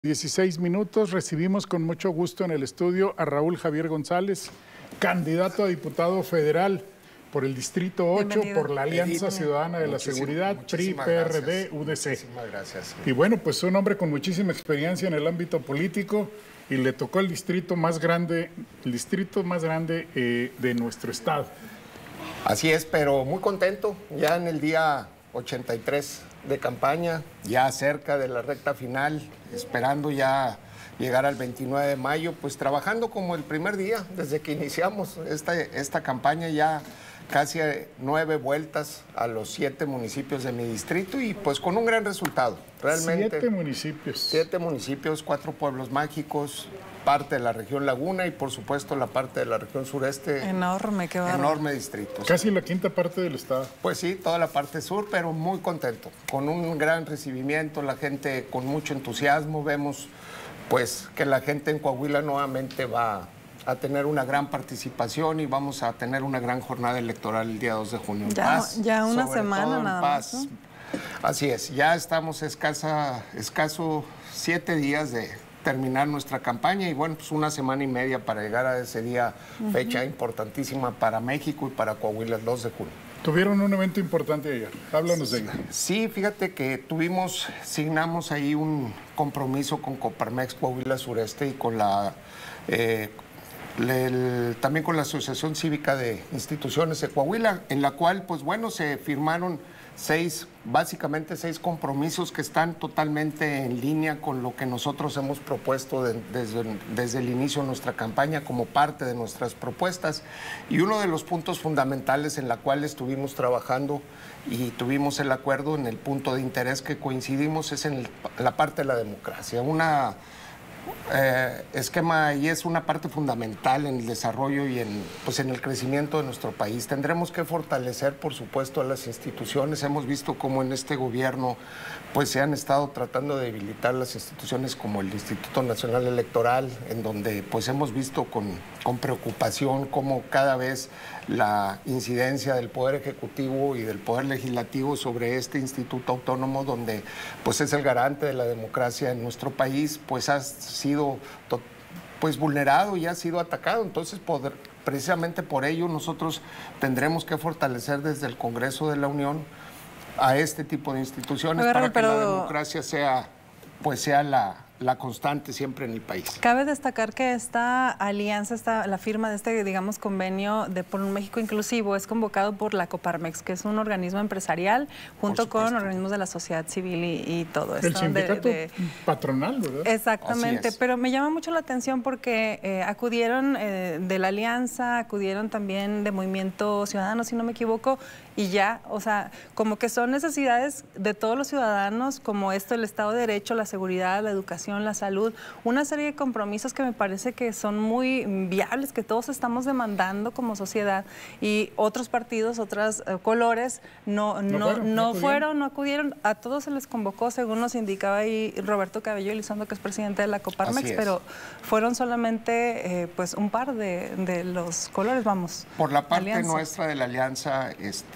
16 minutos, recibimos con mucho gusto en el estudio a Raúl Javier González, candidato a diputado federal por el Distrito 8, Bienvenido. por la Alianza Ciudadana de la Seguridad, PRI, PRD, UDC. Muchísimas gracias. Y bueno, pues un hombre con muchísima experiencia en el ámbito político y le tocó el distrito más grande de nuestro estado. Así es, pero muy contento, ya en el día 83 de campaña, ya cerca de la recta final, esperando ya llegar al 29 de mayo, pues trabajando como el primer día, desde que iniciamos esta campaña, ya casi 9 vueltas a los 7 municipios de mi distrito y pues con un gran resultado. Realmente 7 municipios. 7 municipios, 4 pueblos mágicos, parte de la región Laguna y por supuesto la parte de la región sureste. Enorme, qué bárbaro. Enorme distrito. Casi la quinta parte del estado. Pues sí, toda la parte sur, pero muy contento, con un gran recibimiento, la gente con mucho entusiasmo. Vemos pues que la gente en Coahuila nuevamente va a tener una gran participación y vamos a tener una gran jornada electoral el día 2 de junio. Ya una semana nada más, ¿no? Así es, ya estamos escaso 7 días de terminar nuestra campaña y bueno, pues una semana y media para llegar a ese día, fecha importantísima para México y para Coahuila, el 2 de junio. Tuvieron un evento importante ayer, háblanos de ello. Sí, fíjate que signamos ahí un compromiso con Coparmex Coahuila Sureste y con también con la Asociación Cívica de Instituciones de Coahuila, en la cual, pues bueno, se firmaron básicamente 6 compromisos que están totalmente en línea con lo que nosotros hemos propuesto desde el inicio de nuestra campaña como parte de nuestras propuestas. Y uno de los puntos fundamentales en la cual estuvimos trabajando y tuvimos el acuerdo en el punto de interés que coincidimos es en la parte de la democracia. Esquema y es una parte fundamental en el desarrollo y en el crecimiento de nuestro país. Tendremos que fortalecer, por supuesto, a las instituciones. Hemos visto cómo en este gobierno pues se han estado tratando de debilitar las instituciones como el Instituto Nacional Electoral, en donde pues hemos visto con preocupación cómo cada vez la incidencia del Poder Ejecutivo y del Poder Legislativo sobre este instituto autónomo, donde pues es el garante de la democracia en nuestro país, pues ha sido vulnerado y ha sido atacado. Entonces, precisamente por ello nosotros tendremos que fortalecer desde el Congreso de la Unión a este tipo de instituciones para que la democracia sea la constante siempre en el país. Cabe destacar que esta alianza, la firma de este, digamos, convenio por un México inclusivo es convocado por la Coparmex, que es un organismo empresarial, junto con organismos de la sociedad civil y todo esto. El sindicato patronal, ¿verdad? Exactamente, pero me llama mucho la atención porque acudieron de la alianza, acudieron también de Movimiento Ciudadano, si no me equivoco, y ya, o sea, como que son necesidades de todos los ciudadanos, como esto, el Estado de Derecho, la seguridad, la educación, la salud, una serie de compromisos que me parece que son muy viables, que todos estamos demandando como sociedad, y otros partidos, otros colores, no acudieron, a todos se les convocó, según nos indicaba ahí Roberto Cabello Elizondo, que es presidente de la Coparmex, pero fueron solamente pues un par de los colores, vamos. Por la parte nuestra de la alianza,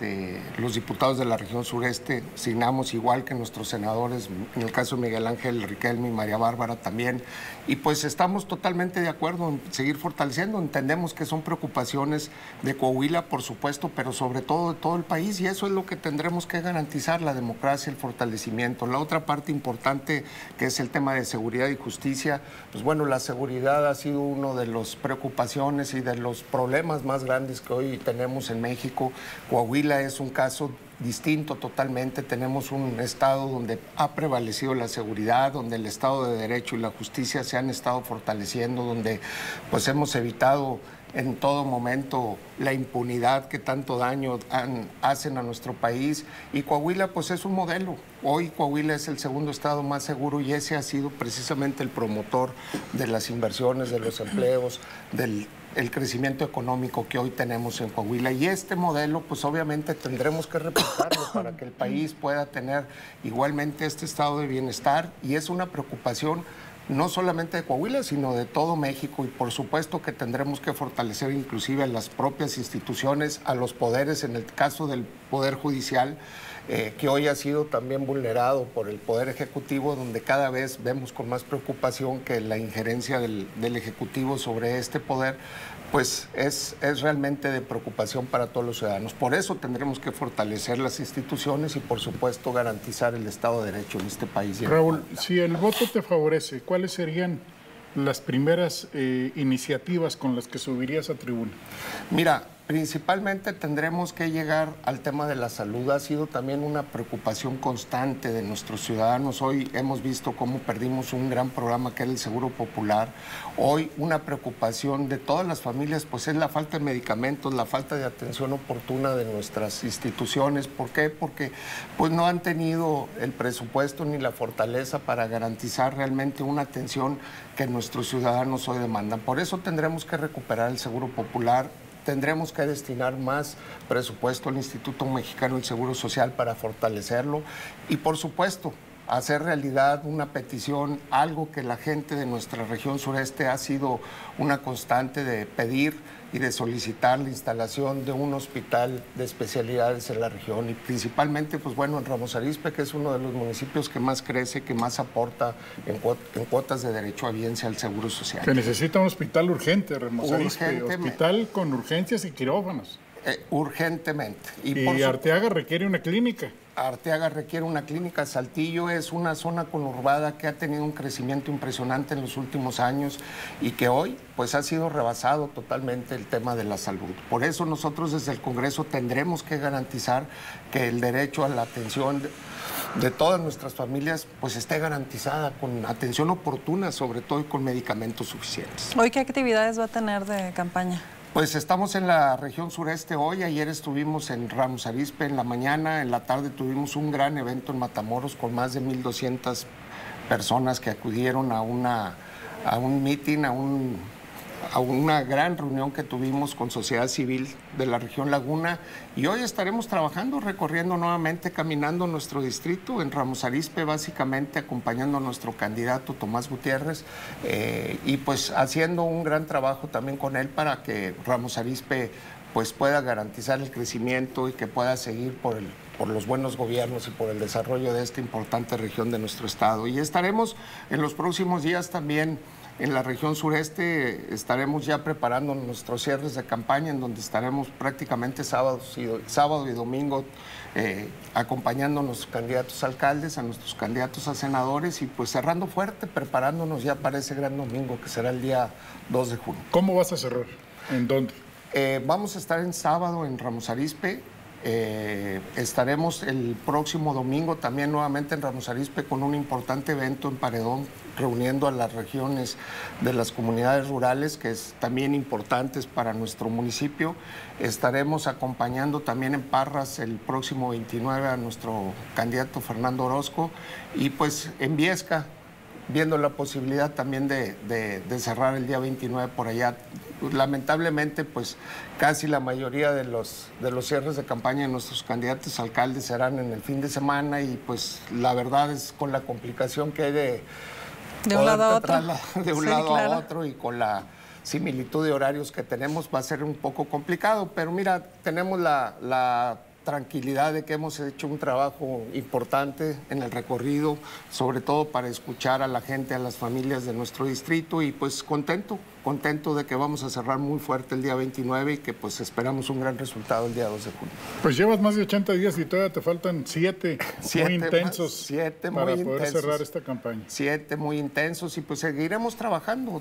los diputados de la región sureste signamos igual que nuestros senadores, en el caso de Miguel Ángel Riquelme y María Bárbara también, y pues estamos totalmente de acuerdo en seguir fortaleciendo. Entendemos que son preocupaciones de Coahuila, por supuesto, pero sobre todo de todo el país, y eso es lo que tendremos que garantizar, la democracia, el fortalecimiento. La otra parte importante, que es el tema de seguridad y justicia, pues bueno, la seguridad ha sido uno de las preocupaciones y de los problemas más grandes que hoy tenemos en México. Coahuila es un caso distinto totalmente. Tenemos un estado donde ha prevalecido la seguridad, donde el Estado de Derecho y la justicia se han estado fortaleciendo, donde pues hemos evitado en todo momento la impunidad que tanto daño hacen a nuestro país, y Coahuila pues es un modelo. Hoy Coahuila es el segundo estado más seguro y ese ha sido precisamente el promotor de las inversiones, de los empleos, del crecimiento económico que hoy tenemos en Coahuila, y este modelo pues obviamente tendremos que replicarlo para que el país pueda tener igualmente este estado de bienestar, y es una preocupación no solamente de Coahuila, sino de todo México, y por supuesto que tendremos que fortalecer inclusive a las propias instituciones, a los poderes, en el caso del Poder Judicial, que hoy ha sido también vulnerado por el Poder Ejecutivo, donde cada vez vemos con más preocupación que la injerencia del Ejecutivo sobre este poder, pues es realmente de preocupación para todos los ciudadanos. Por eso tendremos que fortalecer las instituciones y, por supuesto, garantizar el Estado de Derecho en este país. Raúl, si el voto te favorece, ¿cuáles serían las primeras iniciativas con las que subirías a tribuna? Mira, principalmente tendremos que llegar al tema de la salud. Ha sido también una preocupación constante de nuestros ciudadanos. Hoy hemos visto cómo perdimos un gran programa que era el Seguro Popular. Hoy una preocupación de todas las familias pues es la falta de medicamentos, la falta de atención oportuna de nuestras instituciones. ¿Por qué? Porque pues no han tenido el presupuesto ni la fortaleza para garantizar realmente una atención que nuestros ciudadanos hoy demandan. Por eso tendremos que recuperar el Seguro Popular. Tendremos que destinar más presupuesto al Instituto Mexicano del Seguro Social para fortalecerlo y, por supuesto, hacer realidad una petición, algo que la gente de nuestra región sureste ha sido una constante de pedir y de solicitar la instalación de un hospital de especialidades en la región y principalmente, pues bueno, en Ramos Arizpe, que es uno de los municipios que más crece, que más aporta en cuotas de derecho a biencia al Seguro Social. Se necesita un hospital urgente, Ramos Arizpe, hospital con urgencias y quirófanos. Urgentemente. Y Arteaga requiere una clínica. Arteaga requiere una clínica. Saltillo es una zona conurbada que ha tenido un crecimiento impresionante en los últimos años y que hoy pues ha sido rebasado totalmente el tema de la salud. Por eso nosotros desde el Congreso tendremos que garantizar que el derecho a la atención de todas nuestras familias pues esté garantizada con atención oportuna, sobre todo y con medicamentos suficientes. ¿Hoy qué actividades va a tener de campaña? Pues estamos en la región sureste hoy. Ayer estuvimos en Ramos Arizpe en la mañana, en la tarde tuvimos un gran evento en Matamoros con más de 1,200 personas que acudieron a un meeting, a una gran reunión que tuvimos con sociedad civil de la región Laguna y hoy estaremos trabajando, recorriendo nuevamente, caminando nuestro distrito en Ramos Arizpe, básicamente acompañando a nuestro candidato Tomás Gutiérrez y pues haciendo un gran trabajo también con él para que Ramos Arizpe pues pueda garantizar el crecimiento y que pueda seguir por los buenos gobiernos y por el desarrollo de esta importante región de nuestro estado. Y estaremos en los próximos días también en la región sureste, estaremos ya preparando nuestros cierres de campaña en donde estaremos prácticamente sábado y domingo acompañando a nuestros candidatos a alcaldes, a nuestros candidatos a senadores y pues cerrando fuerte, preparándonos ya para ese gran domingo que será el día 2 de junio. ¿Cómo vas a cerrar? ¿En dónde? Vamos a estar en sábado en Ramos Arizpe. Estaremos el próximo domingo también nuevamente en Ramos Arizpe con un importante evento en Paredón, reuniendo a las regiones de las comunidades rurales, que es también importantes para nuestro municipio. Estaremos acompañando también en Parras el próximo 29 a nuestro candidato Fernando Orozco y pues en Viesca, viendo la posibilidad también de cerrar el día 29 por allá. Lamentablemente, pues casi la mayoría de los cierres de campaña de nuestros candidatos a alcaldes serán en el fin de semana y pues la verdad es con la complicación que hay de un lado a otro. De un lado a otro y con la similitud de horarios que tenemos va a ser un poco complicado, pero mira, tenemos la tranquilidad de que hemos hecho un trabajo importante en el recorrido, sobre todo para escuchar a la gente, a las familias de nuestro distrito y pues contento de que vamos a cerrar muy fuerte el día 29 y que pues esperamos un gran resultado el día 2 de junio. Pues llevas más de 80 días y todavía te faltan 7 muy intensos para poder cerrar esta campaña. 7 muy intensos y pues seguiremos trabajando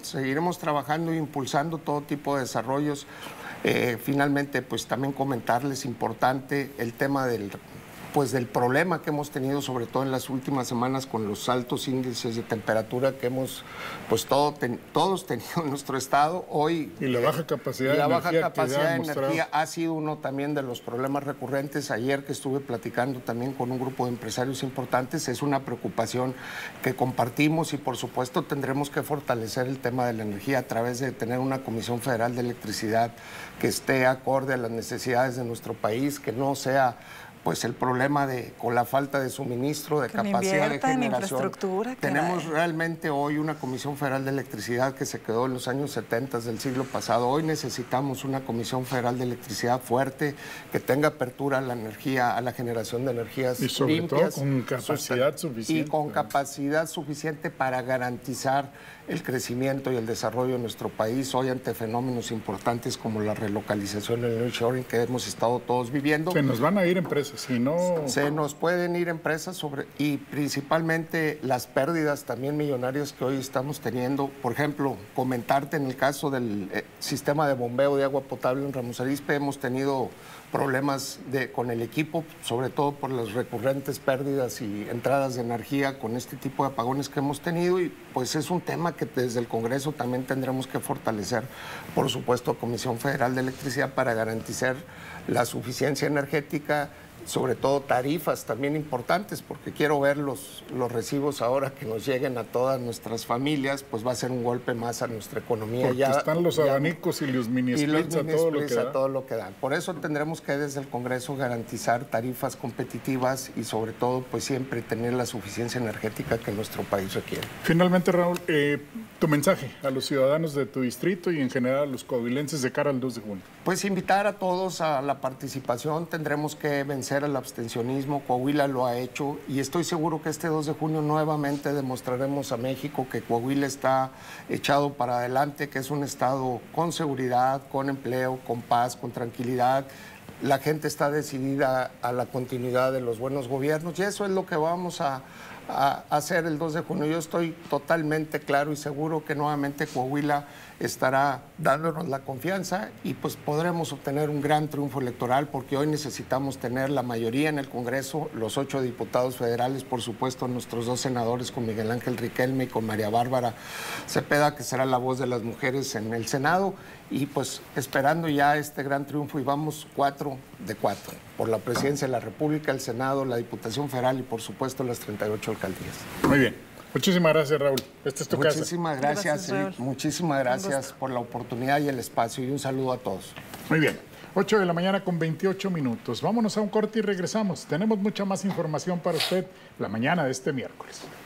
e impulsando todo tipo de desarrollos. Finalmente, pues también comentarles importante el tema del problema que hemos tenido, sobre todo en las últimas semanas, con los altos índices de temperatura que hemos, pues todos tenido en nuestro estado. Hoy y la baja capacidad de energía ha sido uno también de los problemas recurrentes. Ayer que estuve platicando también con un grupo de empresarios importantes, es una preocupación que compartimos y por supuesto tendremos que fortalecer el tema de la energía a través de tener una Comisión Federal de Electricidad que esté acorde a las necesidades de nuestro país, que no sea pues el problema con la falta de suministro, de capacidad de generación. Infraestructura, tenemos realmente hoy una Comisión Federal de Electricidad que se quedó en los años 70 del siglo pasado. Hoy necesitamos una Comisión Federal de Electricidad fuerte, que tenga apertura a la energía, a la generación de energías y sobre limpias, todo con capacidad suficiente. Y con capacidad suficiente para garantizar el crecimiento y el desarrollo de nuestro país hoy ante fenómenos importantes como la relocalización y el nearshoring que hemos estado todos viviendo. Se nos van a ir empresas, si no... Se nos pueden ir empresas y principalmente las pérdidas también millonarias que hoy estamos teniendo. Por ejemplo, comentarte en el caso del sistema de bombeo de agua potable en Ramos Arizpe, hemos tenido problemas con el equipo, sobre todo por las recurrentes pérdidas y entradas de energía con este tipo de apagones que hemos tenido, y pues es un tema que desde el Congreso también tendremos que fortalecer, por supuesto, Comisión Federal de Electricidad para garantizar la suficiencia energética, sobre todo tarifas también importantes, porque quiero ver los recibos ahora que nos lleguen a todas nuestras familias, pues va a ser un golpe más a nuestra economía. Porque están los abanicos y los mini splits a todo lo que dan. Por eso tendremos que desde el Congreso garantizar tarifas competitivas y sobre todo pues siempre tener la suficiencia energética que nuestro país requiere. Finalmente, Raúl, tu mensaje a los ciudadanos de tu distrito y en general a los coahuilenses de cara al 2 de junio. Pues invitar a todos a la participación, tendremos que vencer al abstencionismo, Coahuila lo ha hecho y estoy seguro que este 2 de junio nuevamente demostraremos a México que Coahuila está echado para adelante, que es un estado con seguridad, con empleo, con paz, con tranquilidad. La gente está decidida a la continuidad de los buenos gobiernos y eso es lo que vamos a hacer el 2 de junio. Yo estoy totalmente claro y seguro que nuevamente Coahuila estará dándonos la confianza y pues podremos obtener un gran triunfo electoral, porque hoy necesitamos tener la mayoría en el Congreso, los 8 diputados federales, por supuesto nuestros 2 senadores con Miguel Ángel Riquelme y con María Bárbara Cepeda, que será la voz de las mujeres en el Senado, y pues esperando ya este gran triunfo, y vamos 4 de 4 por la presidencia de la República, el Senado, la Diputación Federal y por supuesto las 38 alcaldías. Muy bien. Muchísimas gracias, Raúl. Esta es tu casa. Muchísimas gracias por la oportunidad y el espacio, y un saludo a todos. Muy bien. 8 de la mañana con 28 minutos. Vámonos a un corte y regresamos. Tenemos mucha más información para usted la mañana de este miércoles.